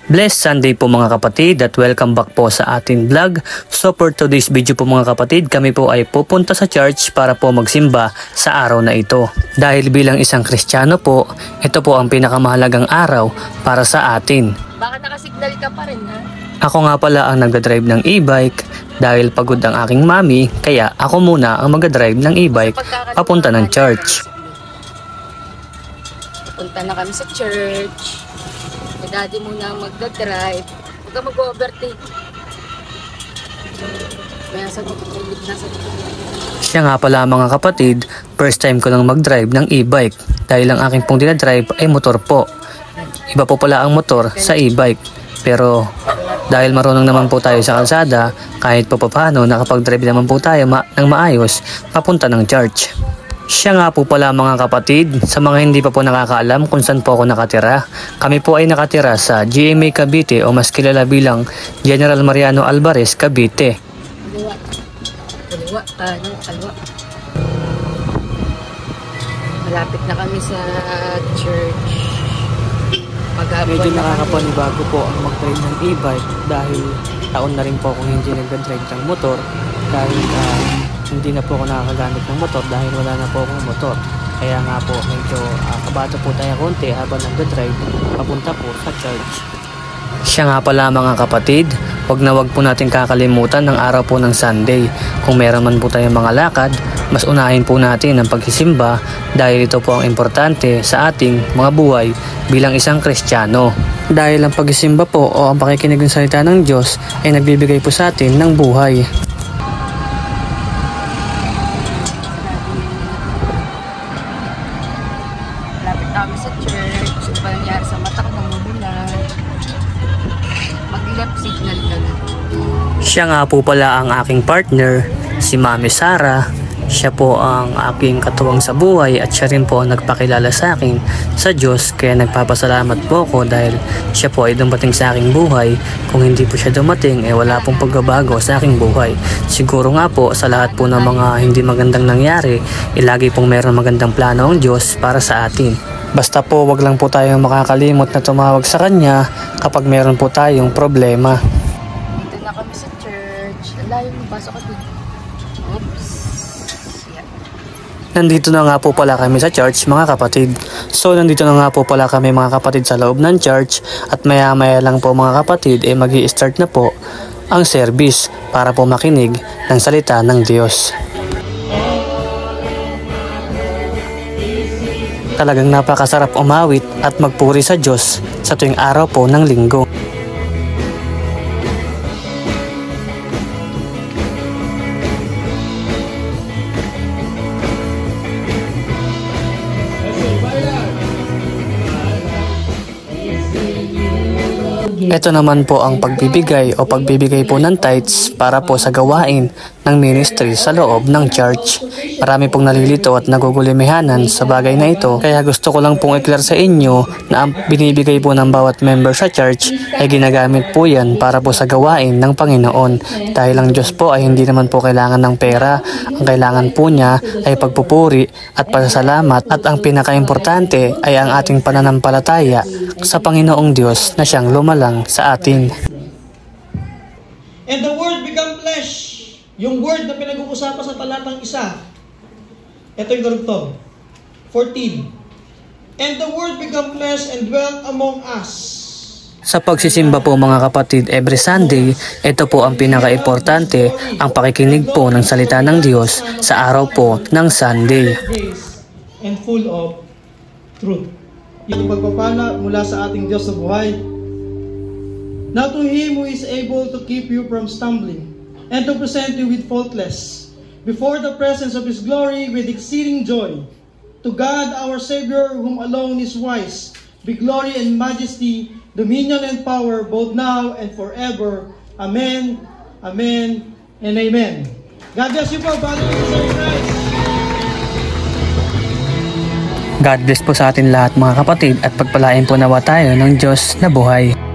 Blessed Sunday po mga kapatid at welcome back po sa ating vlog. So for today's video po mga kapatid, kami po ay pupunta sa church para po magsimba sa araw na ito. Dahil bilang isang Kristiyano po, ito po ang pinakamahalagang araw para sa atin. Bakit nakasignal ka pa rin ha? Ako nga pala ang nagdadrive ng e-bike dahil pagod ang aking mami, kaya ako muna ang magdadrive ng e-bike papunta ng church. Punta na kami sa church. Daddy muna ang magdadrive. Huwag ka mag-overtake. Kaya sa tutulog na sa tutulog. Siya nga pala mga kapatid, first time ko lang mag-drive ng e-bike dahil ang aking pong dinadrive ay motor po. Iba po pala ang motor sa e-bike. Pero dahil marunong naman po tayo sa kalsada, kahit po paano nakapag-drive naman po tayo ng maayos papunta ng church. Siya nga po pala mga kapatid, sa mga hindi pa po nakakaalam kung saan po ako nakatira. Kami po ay nakatira sa GMA Cavite o mas kilala bilang General Mariano Alvarez, Cavite. Kaliwa. Malapit na kami sa church. Medyo nakakapanibago po ang mag-drive ng e-bike dahil taon na rin po akong hindi nag-drive ng motor dahil hindi na po ako nakakagamit ng motor dahil wala na po akong motor. Kaya nga po medyo kabato po tayo konti habang nag-drive papunta po sa church. Siya nga pala mga kapatid, wag po natin kakalimutan ng araw po ng Sunday. Kung meron man po tayong mga lakad, mas unahin po natin ang pagsisimba dahil ito po ang importante sa ating mga buhay bilang isang Kristiyano. Dahil ang pagsisimba po o ang pakikinig ng salita ng Diyos ay nagbibigay po sa atin ng buhay. Malapit kami sa church. Ano ba nangyari sa mata ko ng mabulan? Mag-left signal ka na. Siya nga po pala ang aking partner, si Mami Sara. Siya po ang aking katuwang sa buhay at siya rin po ang nagpakilala sa akin sa Diyos. Kaya nagpapasalamat po ako dahil siya po ay dumating sa aking buhay. Kung hindi po siya dumating, wala pong pagbabago sa aking buhay. Siguro nga po sa lahat po ng mga hindi magandang nangyari, lagi pong meron magandang plano ang Diyos para sa atin. Basta po wag lang po tayong makakalimot na tumawag sa Kanya kapag meron po tayong problema. Dito na kami sa church. Alayo mo, pasok ka dito. Oops. Nandito na nga po pala kami sa church mga kapatid. So nandito na nga po pala kami mga kapatid sa loob ng church at maya maya lang po mga kapatid magi-start na po ang service para po makinig ng salita ng Diyos. Talagang napakasarap umawit at magpuri sa Diyos sa tuwing araw po ng linggo. Ito naman po ang pagbibigay o pagbibigay po ng tithes para po sa gawain ng ministry sa loob ng church. Marami pong nalilito at nagugulimehanan sa bagay na ito, kaya gusto ko lang pong i-clear sa inyo na ang binibigay po ng bawat member sa church ay ginagamit po yan para po sa gawain ng Panginoon. Dahil ang Diyos po ay hindi naman po kailangan ng pera, ang kailangan po niya ay pagpupuri at pasasalamat at ang pinaka-importante ay ang ating pananampalataya sa Panginoong Diyos na siyang lumalang sa atin. And the Word become flesh. Yung word na pinag-uusapan sa talatang 1. Ito yung karugtong. 14. And the Word become flesh and dwelt among us. Sa pagsisimba po mga kapatid every Sunday, ito po ang pinaka-importante, ang pakikinig po ng salita ng Diyos sa araw po ng Sunday. And full of truth. Yung pagpapala mula sa ating Diyos sa buhay. Now to Him who is able to keep you from stumbling and to present you with faultless before the presence of His glory with exceeding joy. To God our Savior, whom alone is wise, be glory and majesty, dominion and power, both now and forever. Amen, amen, and amen. God bless you po, Father in Christ. God bless po sa atin lahat mga kapatid at pagpalain po nawa tayo ng Diyos na buhay.